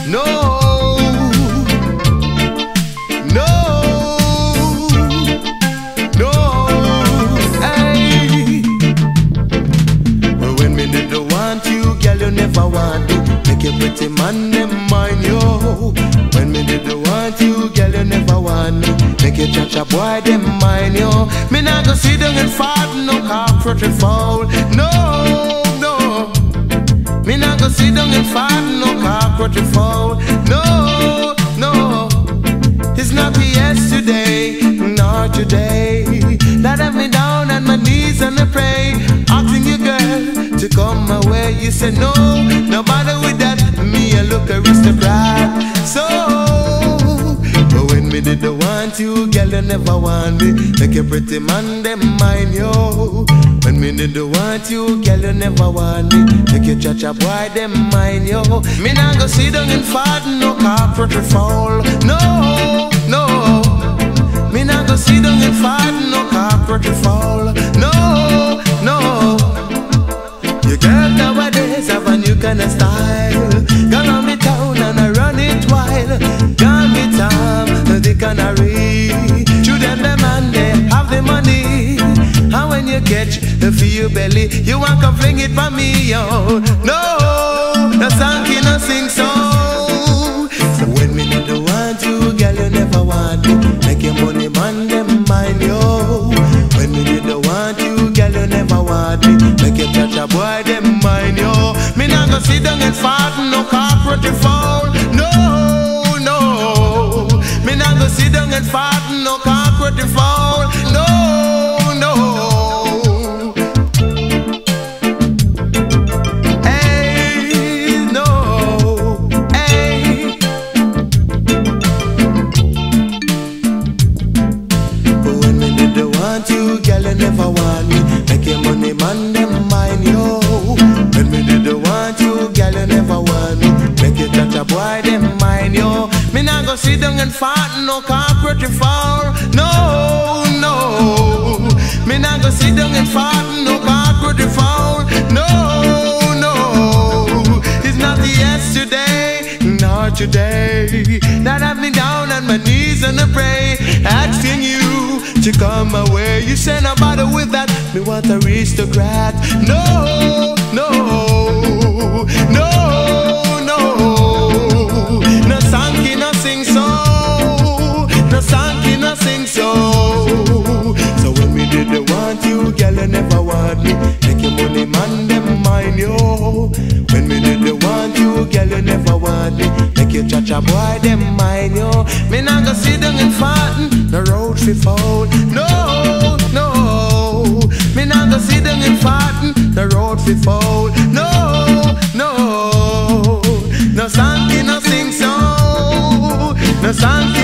no, no, no, hey. Well, when me did the want you, girl, you never want me. Make your pretty man them mind you. When me did the want you, girl, you never want me. Make your cha-cha boy them mind you. Me not go sit down and fart no cockroach and foul. No, no. Me not go sit down and fart no cockroach and foul. No, no. It's not yesterday, not today. That have me down on my knees and I pray, asking you, girl, to come my way. You say no, no bother with that. Me a look aristocrat. So, but when me did the want you, girl, you never want me. Make a pretty man them mind you. When me did the want you, girl, you never want me. Make your cha-cha boy them mind you. Me not go sit down and fart no cockroach or foul. No, no. Me not go sit down and fart no cockroach or foul. No, no. You girl nowadays have a new kind of style. Gone on me town and I run it wild. Gone me town, the canary. Children them and they have the money. And when you catch the feel belly, you want to fling it for me, yo. No, no song no sing so. So when me need to want you, girl, you never want me. Make your money man them mind you. When me need to want you, girl, you never want me. Make your cha-cha boy them mind you. Me not go sit down and fart no cockroach and foul. No, no. Me not go sit down and fart no cockroach and foul. No, no. Hey, no. Hey. But when me did the want you, girl, you never want me. Make your money man them mind you. When me did the want you, girl, you never want me. Make your cha-cha boy them mind you. Me not go sit down and fart no cockroach and foul. No, no. Me not go sit down and fart no cockroach and foul. No, no. It's not yesterday, not today. That have me down on my knees and I pray, asking you to come my way. You say no bother with that. Me want a aristocrat. No, no, no, no. No song no sing so. No song no sing so. So when we did the want you, girl, you never want me. Make your money man them mind you. When we did the want you, girl, you never want me. Make your cha-cha boy them mind you. Me not go sit down and fartin', the road fi foul. No, no. Me not go sit down and fartin', the road fi foul. No, no. No song no sing so. No song